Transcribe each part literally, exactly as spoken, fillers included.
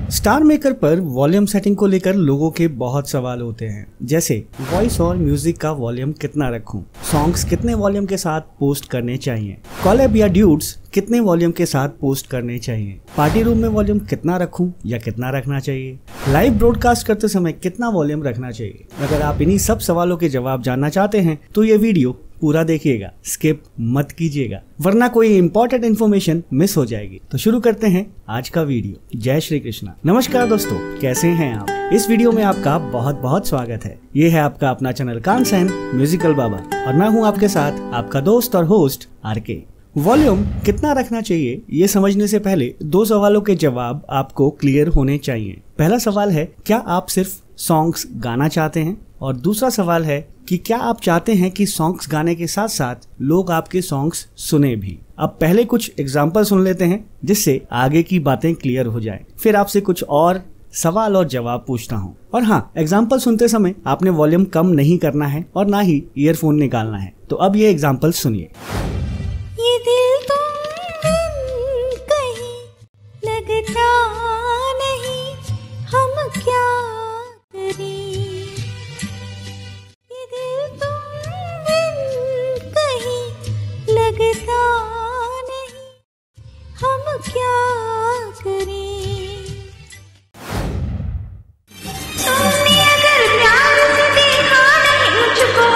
Star maker पर volume setting को लेकर लोगों के बहुत सवाल होते हैं, जैसे वॉइस और म्यूजिक का वॉल्यूम कितना रखूं, सॉन्ग्स कितने वॉल्यूम के साथ पोस्ट करने चाहिए, कॉलैब या ड्यूड्स कितने वॉल्यूम के साथ पोस्ट करने चाहिए, पार्टी रूम में वॉल्यूम कितना रखूं या कितना रखना चाहिए, लाइव ब्रॉडकास्ट करते समय कितना वॉल्यूम रखना चाहिए। अगर आप इन्हीं सब सवालों के जवाब जानना चाहते हैं तो ये वीडियो पूरा देखिएगा, स्किप मत कीजिएगा, वरना कोई इंपॉर्टेंट इन्फॉर्मेशन मिस हो जाएगी। तो शुरू करते हैं आज का वीडियो। जय श्री कृष्णा। नमस्कार दोस्तों, कैसे हैं आप? इस वीडियो में आपका बहुत बहुत स्वागत है। ये है आपका अपना चैनल कांसन म्यूजिकल बाबा और मैं हूँ आपके साथ आपका दोस्त और होस्ट आर के। वॉल्यूम कितना रखना चाहिए ये समझने से पहले दो सवालों के जवाब आपको क्लियर होने चाहिए। पहला सवाल है, क्या आप सिर्फ सॉन्ग्स गाना चाहते हैं? और दूसरा सवाल है कि क्या आप चाहते हैं कि सॉन्ग्स गाने के साथ साथ लोग आपके सॉन्ग्स सुने भी? अब पहले कुछ एग्जाम्पल सुन लेते हैं जिससे आगे की बातें क्लियर हो जाए, फिर आपसे कुछ और सवाल और जवाब पूछता हूँ। और हाँ, एग्जाम्पल सुनते समय आपने वॉल्यूम कम नहीं करना है और ना ही ईयरफोन निकालना है। तो अब ये एग्जाम्पल सुनिए। ये दिल तुम कहीं लगता नहीं, हम क्या करें? ये दिल तुम कहीं लगता नहीं, हम क्या करें? तुमने अगर प्यार से देखा नहीं मुझको,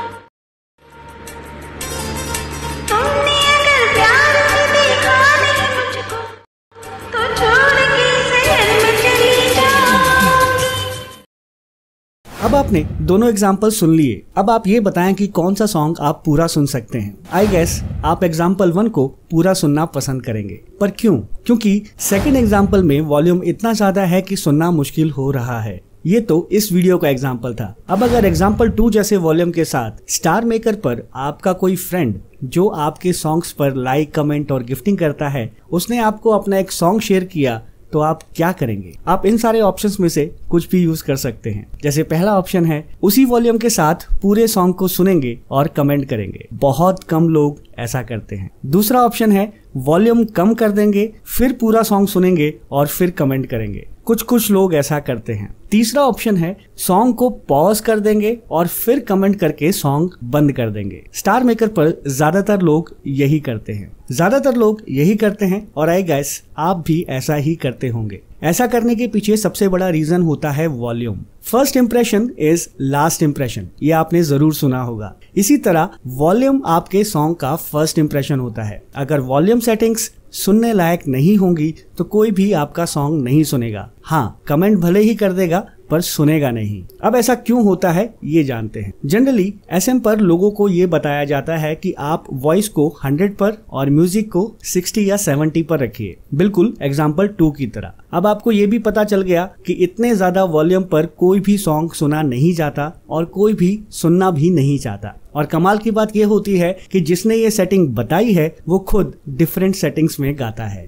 तुमने अगर प्यार से देखा नहीं मुझको, तो छोड़ के शहर में चली जाऊंगी। अब आपने दोनों एग्जाम्पल सुन लिए। अब आप ये बताएं कि कौन सा सॉन्ग आप पूरा सुन सकते हैं। आई गेस आप एग्जाम्पल वन को पूरा सुनना पसंद करेंगे, पर क्यों? क्योंकि सेकंड एग्जाम्पल में वॉल्यूम इतना ज्यादा है कि सुनना मुश्किल हो रहा है। ये तो इस वीडियो का एग्जाम्पल था। अब अगर एग्जाम्पल टू जैसे वॉल्यूम के साथ स्टार मेकर पर आपका कोई फ्रेंड जो आपके सॉन्ग्स पर लाइक, कमेंट और गिफ्टिंग करता है, उसने आपको अपना एक सॉन्ग शेयर किया, तो आप क्या करेंगे? आप इन सारे ऑप्शंस में से कुछ भी यूज कर सकते हैं। जैसे पहला ऑप्शन है, उसी वॉल्यूम के साथ पूरे सॉन्ग को सुनेंगे और कमेंट करेंगे। बहुत कम लोग ऐसा करते हैं। दूसरा ऑप्शन है, वॉल्यूम कम कर देंगे, फिर पूरा सॉन्ग सुनेंगे और फिर कमेंट करेंगे। कुछ कुछ लोग ऐसा करते हैं। तीसरा ऑप्शन है, सॉन्ग को पॉज कर देंगे और फिर कमेंट करके सॉन्ग बंद कर देंगे। स्टार मेकर पर ज्यादातर लोग यही करते हैं ज्यादातर लोग यही करते हैं और आई गेस आप भी ऐसा ही करते होंगे। ऐसा करने के पीछे सबसे बड़ा रीजन होता है volume. First impression is last impression, ये आपने जरूर सुना होगा। इसी तरह वॉल्यूम आपके सॉन्ग का फर्स्ट इंप्रेशन होता है। अगर वॉल्यूम सेटिंग्स सुनने लायक नहीं होंगी तो कोई भी आपका सॉन्ग नहीं सुनेगा। हाँ, कमेंट भले ही कर देगा पर सुनेगा नहीं। अब ऐसा क्यों होता है ये जानते हैं। जनरली एसएम पर लोगों को ये बताया जाता है कि आप वॉइस को हंड्रेड पर और म्यूजिक को सिक्सटी या सेवेंटी पर रखिए, बिल्कुल एग्जाम्पल टू की तरह। अब आपको ये भी पता चल गया कि इतने ज्यादा वॉल्यूम पर कोई भी सॉन्ग सुना नहीं जाता और कोई भी सुनना भी नहीं चाहता। और कमाल की बात यह होती है कि जिसने ये सेटिंग बताई है वो खुद डिफरेंट सेटिंग्स में गाता है।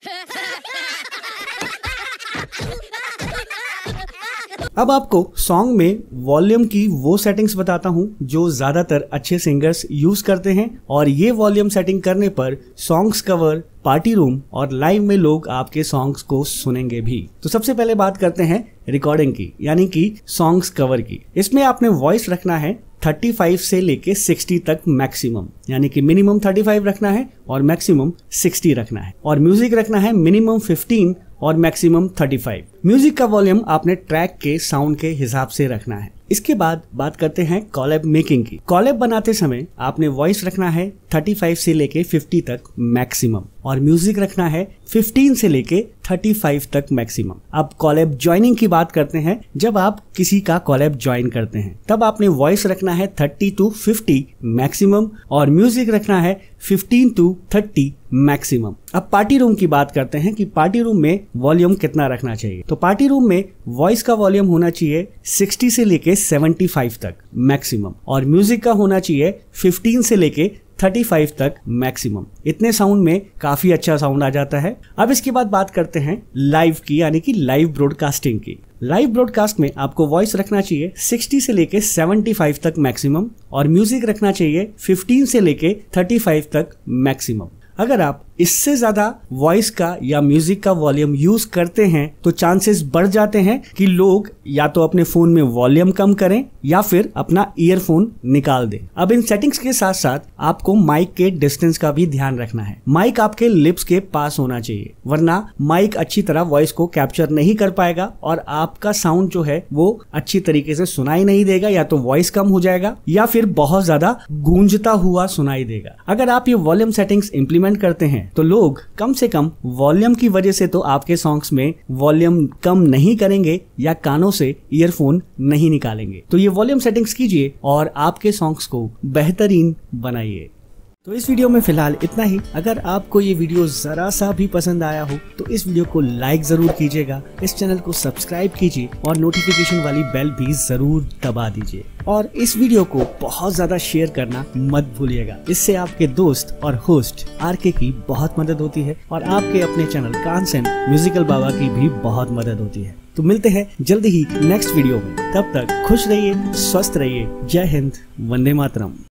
अब आपको सॉन्ग में वॉल्यूम की वो सेटिंग्स बताता हूँ जो ज्यादातर अच्छे सिंगर्स यूज करते हैं, और ये वॉल्यूम सेटिंग करने पर सॉन्ग्स कवर, पार्टी रूम और लाइव में लोग आपके सॉन्ग्स को सुनेंगे भी। तो सबसे पहले बात करते हैं रिकॉर्डिंग की, यानी कि सॉन्ग्स कवर की। इसमें आपने वॉइस रखना है पैंतीस से लेके साठ तक मैक्सिमम, यानी कि मिनिमम पैंतीस रखना है और मैक्सिमम साठ रखना है। और म्यूजिक रखना है मिनिमम पंद्रह और मैक्सिमम पैंतीस। म्यूजिक का वॉल्यूम आपने ट्रैक के साउंड के हिसाब से रखना है। इसके बाद बात करते हैं कॉलैब मेकिंग की। कॉलैब बनाते समय आपने वॉइस रखना है पैंतीस से लेके पचास तक मैक्सिमम और म्यूजिक रखना है पंद्रह से लेके पैंतीस तक मैक्सिमम। अब कॉलैब ज्वाइनिंग की बात करते हैं। जब आप किसी का कॉलैब ज्वाइन करते हैं तब आपने वॉइस रखना है तीस टू पचास मैक्सिमम और म्यूजिक रखना है पंद्रह टू तीस मैक्सिमम। अब पार्टी रूम की बात करते हैं कि पार्टी रूम में वॉल्यूम कितना रखना चाहिए। तो पार्टी रूम में वॉइस का वॉल्यूम होना चाहिए साठ से लेके पचहत्तर तक मैक्सिमम और म्यूजिक का होना चाहिए पंद्रह से लेके पैंतीस तक मैक्सिमम। इतने साउंड में काफी अच्छा साउंड आ जाता है। अब इसके बाद बात करते हैं लाइव की, यानी कि लाइव ब्रॉडकास्टिंग की। लाइव ब्रॉडकास्ट में आपको वॉइस रखना चाहिए साठ से लेके पचहत्तर तक मैक्सिमम और म्यूजिक रखना चाहिए पंद्रह से लेके पैंतीस तक मैक्सिमम। अगर आप इससे ज्यादा वॉइस का या म्यूजिक का वॉल्यूम यूज करते हैं तो चांसेस बढ़ जाते हैं कि लोग या तो अपने फोन में वॉल्यूम कम करें या फिर अपना ईयरफोन निकाल दें। अब इन सेटिंग्स के साथ साथ आपको माइक के डिस्टेंस का भी ध्यान रखना है। माइक आपके लिप्स के पास होना चाहिए, वरना माइक अच्छी तरह वॉइस को कैप्चर नहीं कर पाएगा और आपका साउंड जो है वो अच्छी तरीके से सुनाई नहीं देगा, या तो वॉइस कम हो जाएगा या फिर बहुत ज्यादा गूंजता हुआ सुनाई देगा। अगर आप ये वॉल्यूम सेटिंग्स इंप्लीमेंट करते हैं तो लोग कम से कम वॉल्यूम की वजह से तो आपके सॉन्ग्स में वॉल्यूम कम नहीं करेंगे या कानों से ईयरफोन नहीं निकालेंगे। तो ये वॉल्यूम सेटिंग्स कीजिए और आपके सॉन्ग्स को बेहतरीन बनाइए। तो इस वीडियो में फिलहाल इतना ही। अगर आपको ये वीडियो जरा सा भी पसंद आया हो तो इस वीडियो को लाइक जरूर कीजिएगा, इस चैनल को सब्सक्राइब कीजिए और नोटिफिकेशन वाली बेल भी जरूर दबा दीजिए और इस वीडियो को बहुत ज्यादा शेयर करना मत भूलिएगा। इससे आपके दोस्त और होस्ट आरके की बहुत मदद होती है और आपके अपने चैनल कांसन म्यूजिकल बाबा की भी बहुत मदद होती है। तो मिलते हैं जल्दी ही नेक्स्ट वीडियो में, तब तक खुश रहिए, स्वस्थ रहिए। जय हिंद, वंदे मातरम।